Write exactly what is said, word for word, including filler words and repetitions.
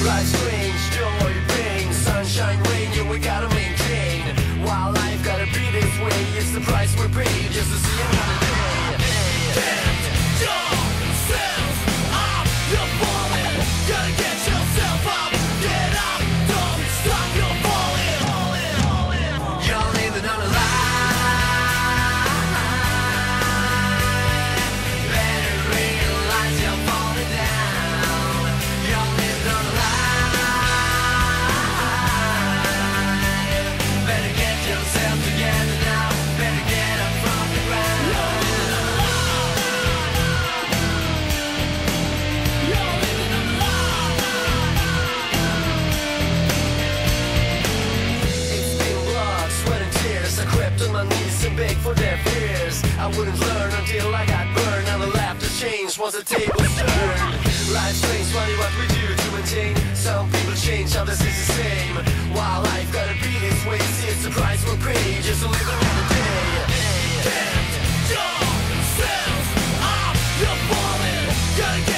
Life's strange, joy, pain, sunshine, rain, yeah, we gotta maintain. While life gotta be this way, it's the price we pay just to see another day. Get yourself up, you're falling. Gotta get yourself up, get up, don't stop, you're falling. You're living on a lie. Better realize you're falling down. You're living on a lie. Better get yourself together now. Better get up from the ground. You're living on a lie. It's been blood, sweat and tears. I crept on my knees and begged for their fears. I wouldn't learn until I got burned. Now the laughter changed once the tables turned. Life's strange, funny what we do to maintain. Some people change, others is the same. While life gotta be this way, see it's the price we'll pay just to live another day. Get yourself up, you're falling. Gotta get